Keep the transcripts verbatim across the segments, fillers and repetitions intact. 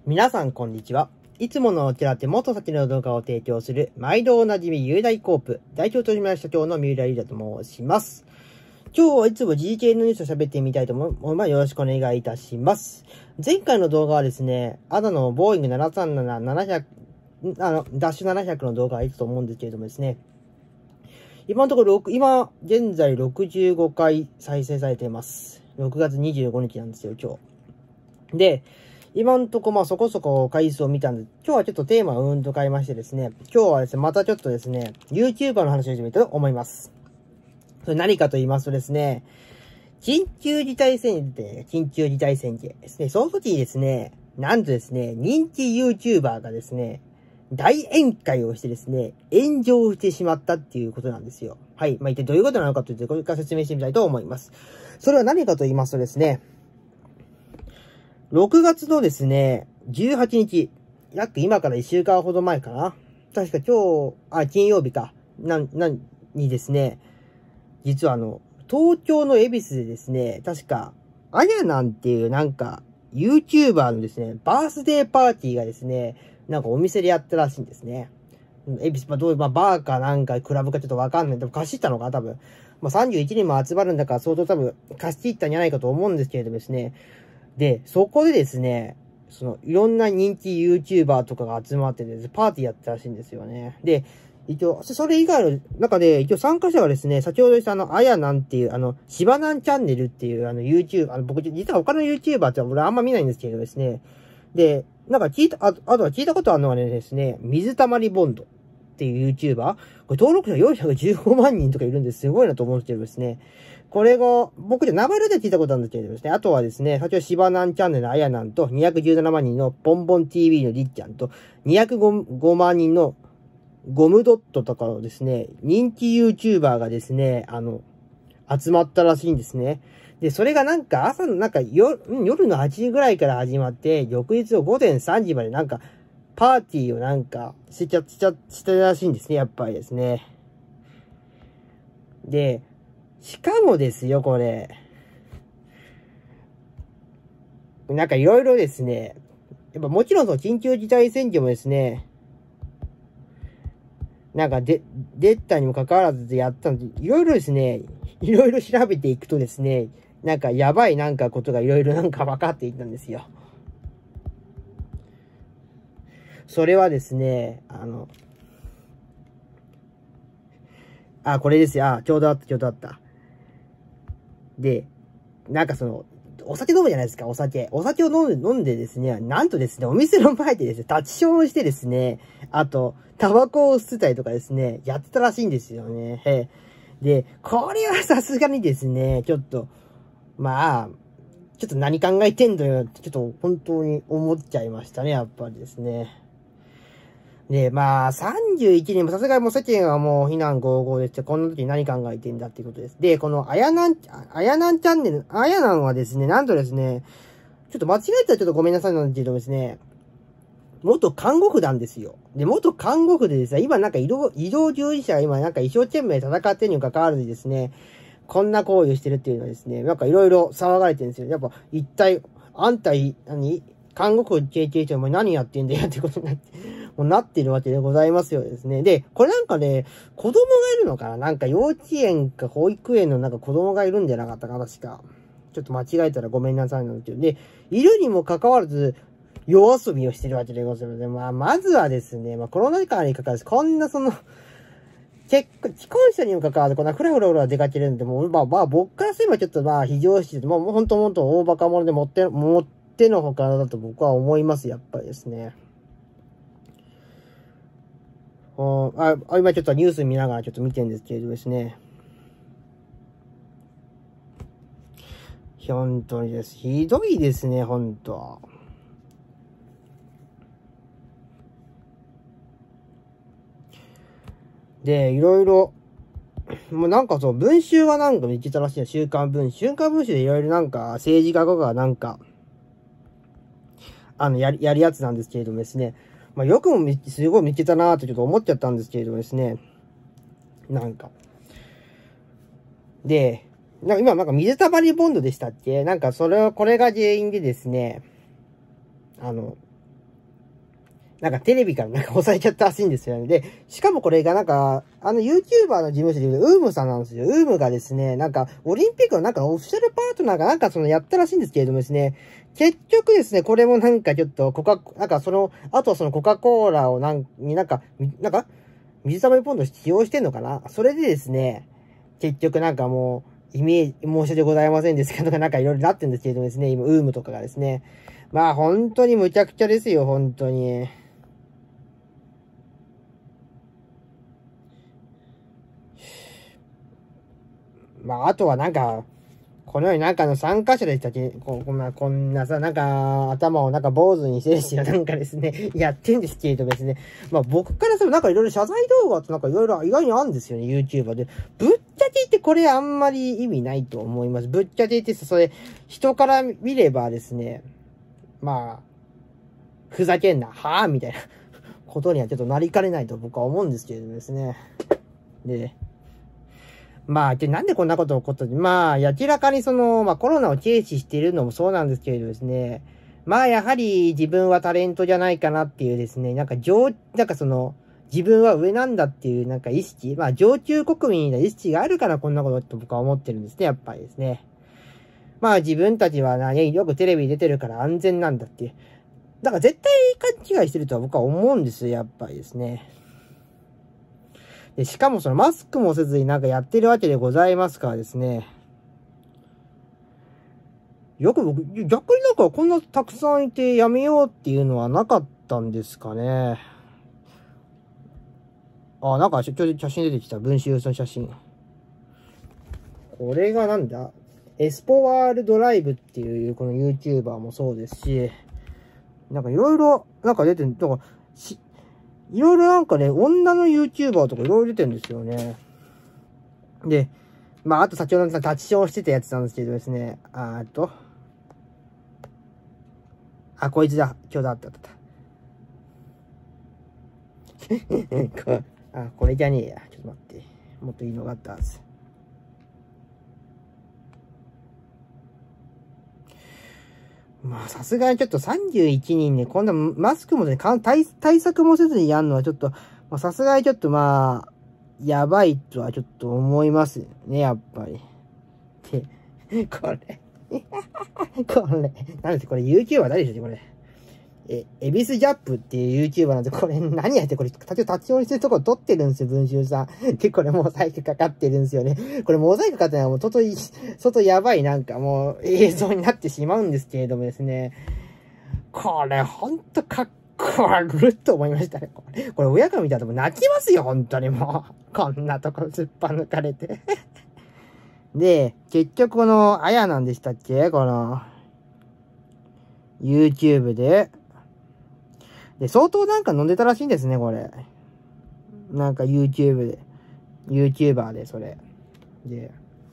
皆さんこんにちは。いつものおちらって元先の動画を提供する毎度おなじみ雄大コープ代表取締役社長の三浦優太と申します。今日はいつも ジーケー のニュースを喋ってみたいと思います。よろしくお願いいたします。前回の動画はですね、アダのボーイングななさんなな、ななひゃく、あの、ダッシュななひゃくの動画がいたと思うんですけれどもですね、今のところ、今、現在ろくじゅうごかい再生されています。ろくがつにじゅうごにちなんですよ、今日。で、今んとこまあそこそこ回数を見たんで、今日はちょっとテーマをうんと変えましてですね、今日はですね、またちょっとですね、YouTuber の話をしてみたいと思います。それ何かと言いますとですね、緊急事態宣言、緊急事態宣言ですね、その時にですね、なんとですね、人気 YouTuber がですね、大宴会をしてですね、炎上してしまったっていうことなんですよ。はい。まあ、一体どういうことなのかというと、これから説明してみたいと思います。それは何かと言いますとですね、ろくがつのですね、じゅうはちにち、約今からいっしゅうかんほど前かな。確か今日、あ、金曜日か。な、な、にですね、実はあの、東京の恵比寿でですね、確か、あやなんていうなんか、YouTuber のですね、バースデーパーティーがですね、なんかお店でやったらしいんですね。恵比寿、まあ、どういう、まあ、バーかなんかクラブかちょっとわかんない。でも貸し切ったのか多分。まあ、さんじゅういちにんも集まるんだから相当多分貸し切ったんじゃないかと思うんですけれどもですね。で、そこでですね、その、いろんな人気 YouTuber とかが集まってですね、パーティーやったらしいんですよね。で、一応、それ以外の中で、一応参加者がですね、先ほど言ったあの、あやなんていう、あの、しばなんチャンネルっていう、あの、YouTube、あの、僕、実は他の YouTuber って俺あんま見ないんですけどですね。で、なんか聞いた、あ、あとは聞いたことあるのはねですね、水溜りボンドっていう YouTuber。これ登録者よんひゃくじゅうごまんにんとかいるんですすごいなと思うんですけどですね。これが、僕じゃ名前で聞いたことあるんですけどですね。あとはですね、先ほどしばなんチャンネルのあやなんと、にひゃくじゅうななまんにんのボンボン ティーブイ のりっちゃんと、にひゃくごまんにんのゴムドットとかのですね、人気 YouTuber がですね、あの、集まったらしいんですね。で、それがなんか朝のなんか夜、夜のはちじぐらいから始まって、翌日のごぜんさんじまでなんか、パーティーをなんか、しちゃ、しちゃ、したらしいんですね、やっぱりですね。で、しかもですよ、これ。なんかいろいろですね、やっぱもちろんその緊急事態宣言もですね、なんかで、出たにもかかわらずやったんで、いろいろですね、いろいろ調べていくとですね、なんかやばいなんかことがいろいろなんか分かっていったんですよ。それはですね、あの、あ、これですよ。あ、ちょうどあった、ちょうどあった。で、なんかその、お酒飲むじゃないですか、お酒。お酒を飲んで、飲んでですね、なんとですね、お店の前でですね、立ちションをしてですね、あと、タバコを吸ったりとかですね、やってたらしいんですよね。へで、これはさすがにですね、ちょっと、まあ、ちょっと何考えてんのよって、ちょっと本当に思っちゃいましたね、やっぱりですね。で、まあ、さんじゅういちにんもさすがにもう世間はもう非難合々でして、こんな時に何考えてんだっていうことです。で、このあやなん、あやなんチャンネル、あやなんはですね、なんとですね、ちょっと間違えたらちょっとごめんなさいなんですけどですね、元看護婦なんですよ。で、元看護婦でですね、今なんか医療、医療従事者が今なんか一生懸命戦ってるにもかかわらずですね、こんな行為をしてるっていうのはですね、なんかいろいろ騒がれてるんですよ。やっぱ一体、あんた、何看護婦経験者お前何やってんだよってことになって、もうなってるわけでございますよですね。で、これなんかね、子供がいるのかななんか幼稚園か保育園のなんか子供がいるんじゃなかったか確か。ちょっと間違えたらごめんなさいなんですけど。で、いるにもかかわらず、夜遊びをしてるわけでございます。まあ、まずはですね、まあコロナ禍にかかわらず、こんなその、結婚、既婚者にもかかわらず、こんなフラフラフラ出かけるんで、もう、まあ、まあ、僕からすればちょっとまあ、非常識で、もう、ほんとほんと大バカ者で持って、持ってのほかだと僕は思います、やっぱりですね。あ、今ちょっとニュース見ながらちょっと見てるんですけれどですね。本当にです。ひどいですね、本当。で、いろいろ、もうなんかそう、文集はなんか見てたらしいよ。週刊文集。週刊文集でいろいろなんか、政治家とかなんか、あの、やり、やるやつなんですけれどもですね。まあ、よくもすごい見てたなーってちょっと思っちゃったんですけれどもですね。なんか。で、なんか今なんか水溜りボンドでしたっけなんかそれを、これが原因でですね、あの、 なんかテレビからなんか押されちゃったらしいんですよね。で、しかもこれがなんか、あの YouTuber の事務所で言うと、ウームさんなんですよ。ウームがですね、なんか、オリンピックのなんかオフィシャルパートナーがなんかそのやったらしいんですけれどもですね、結局ですね、これもなんかちょっとコカ、なんかその、あとはそのコカ・コーラをなんになんか、なんか、水溜りボンド使用してんのかな？それでですね、結局なんかもう、イメージ、申し訳ございませんですけど、なんかいろいろなってるんですけれどもですね、今、ウームとかがですね。まあ本当にむちゃくちゃですよ、本当に。まああとはなんか、このようになんかの参加者でしたっけ、ここまあ、こんなさ、なんか、頭をなんか坊主にしてるし、なんかですね、やってんですけれどもですね。まあ僕からするとなんかいろいろ謝罪動画ってなんかいろいろ意外にあるんですよね、YouTuber で。ぶっちゃけ言ってこれあんまり意味ないと思います。ぶっちゃけ言ってそれ、人から見ればですね、まあ、ふざけんな、はぁみたいなことにはちょっとなりかねないと僕は思うんですけれどもですね。で、まあ、で、なんでこんなこと起こったまあ、明らかにその、まあコロナを軽視しているのもそうなんですけれどですね。まあ、やはり自分はタレントじゃないかなっていうですね、なんか上、なんかその、自分は上なんだっていうなんか意識、まあ上級国民の意識があるからこんなことって僕は思ってるんですね、やっぱりですね。まあ自分たちはね、よくテレビ出てるから安全なんだっていう。だから絶対勘違いしてるとは僕は思うんですよ、やっぱりですね。で、しかもそのマスクもせずになんかやってるわけでございますからですね。よく僕、逆になんかこんなたくさんいてやめようっていうのはなかったんですかね。あ、なんかちょっと写真出てきた。文集の写真。これがなんだエスポワールドライブっていうこの YouTuber もそうですし、なんかいろいろなんか出てる、なんかし、いろいろなんかね、女の YouTuber とかいろいろ出てるんですよね。で、まあ、あと先ほどの立ちションしてたやつなんですけどですね、あーと、あ、こいつだ。今日だったあったあった。あ、これじゃねえや。ちょっと待って。もっといいのがあったはず。まあ、さすがにちょっとさんじゅういちにんね、こんなマスクもね、対、対策もせずにやるのはちょっと、まあ、さすがにちょっとまあ、やばいとはちょっと思いますね、やっぱり。で、これ。これ。なんですこれ YouTuber 誰でしょこれ。え、エビスジャップっていう YouTuber なんで、これ何やってこれ、立ち寄りしてるところ撮ってるんですよ、文集さん。で、これモザイクかかってるんですよね。これモザイクかかってないもう、外、外やばいなんかもう映像になってしまうんですけれどもですね。これほんとかっこ悪いと思いましたね。これ、これ親が見たらもう泣きますよ、本当にもう。こんなとこすっぱ抜かれて。で、結局この、あやなんでしたっけこの、YouTube で。で、相当なんか飲んでたらしいんですね、これ。なんか YouTube で。YouTuber で、それ。で。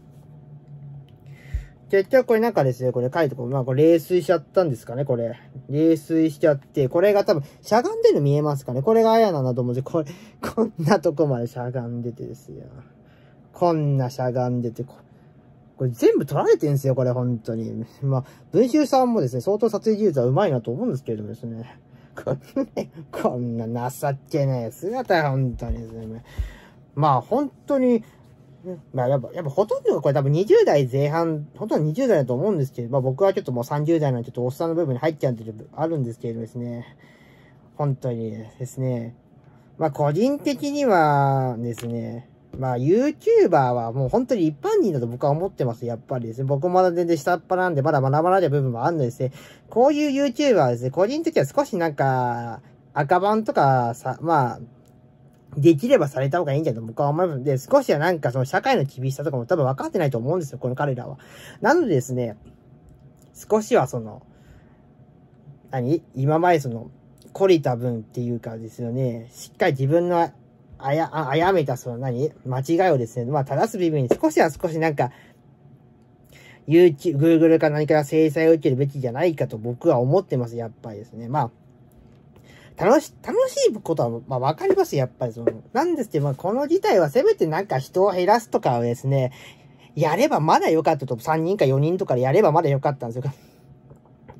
結局これなんかですね、これ書いてこう、まあこれ冷水しちゃったんですかね、これ。冷水しちゃって、これが多分、しゃがんでるの見えますかね。これがあやなんだと思うんですこれ、こんなとこまでしゃがんでてですよ。こんなしゃがんでて、ここれ全部撮られてんすよ、これ、本当に。まあ、文集さんもですね、相当撮影技術は上手いなと思うんですけれどもですね。こんな、こんな情けねえ姿、本当にですね。まあ、本当に、まあ、やっぱ、やっぱほとんどがこれ多分にじゅう代前半、ほとんどにじゅう代だと思うんですけど、まあ僕はちょっともうさんじゅう代のちょっとおっさんの部分に入っちゃうっていうあるんですけれどもですね。本当にですね。まあ個人的にはですね、まあ YouTuber はもう本当に一般人だと僕は思ってます。やっぱりですね。僕もまだ全然下っ端なんでまだ学ばない部分もあるのですね。こういう YouTuber はですね、個人的には少しなんか赤版とかさ、まあ、できればされた方がいいんじゃないと僕は思います。で、少しはなんかその社会の厳しさとかも多分分かってないと思うんですよ、この彼らは。なのでですね、少しはその、何今までその、懲りた分っていうかですよね、しっかり自分のあや、あ、あやめたその何間違いをですね、まあ正す部分に少しは少しなんか、YouTube、Google か何か制裁を受けるべきじゃないかと僕は思ってます、やっぱりですね。まあ、楽し、楽しいことは、まあわかります、やっぱりその。なんですけど、まあこの事態はせめてなんか人を減らすとかをですね、やればまだ良かったと、さんにんかよにんとかでやればまだ良かったんですよ。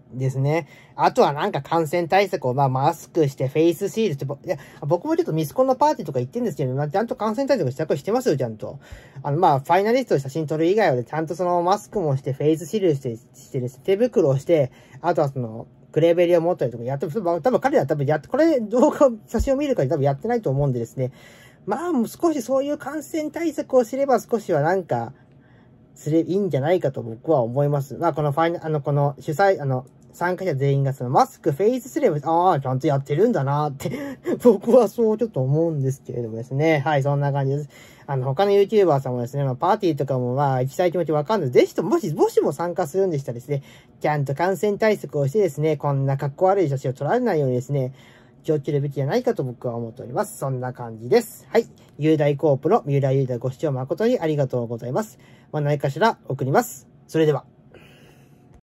ですね。あとはなんか感染対策を、まあマスクしてフェイスシールドって、いや、僕もちょっとミスコンのパーティーとか行ってんですけど、まあ、ちゃんと感染対策してしてますよ、ちゃんと。あの、まあ、ファイナリストで写真撮る以外は、ちゃんとそのマスクもして、フェイスシールドして、してです、手袋をして、あとはその、クレーベリを持ったりとかやって、多分彼らは多分やって、これ動画、写真を見るから多分やってないと思うんでですね。まあ、少しそういう感染対策をすれば少しはなんか、すれ、いいんじゃないかと僕は思います。まあ、このファイナ、あの、この主催、あの、参加者全員がそのマスク、フェイスすれば、ああ、ちゃんとやってるんだなって僕はそうちょっと思うんですけれどもですね。はい、そんな感じです。あの、他の YouTuber さんもですね、まあ、パーティーとかもまあ、行きたい気持ちわかんない。ぜひとも、もし、もしも参加するんでしたらですね、ちゃんと感染対策をしてですね、こんな格好悪い写真を撮られないようにですね、気をつけるべきじゃないかと僕は思っております。そんな感じです。はい。雄大コープの三浦雄大ご視聴誠にありがとうございます。まあ、何かしら送ります。それでは。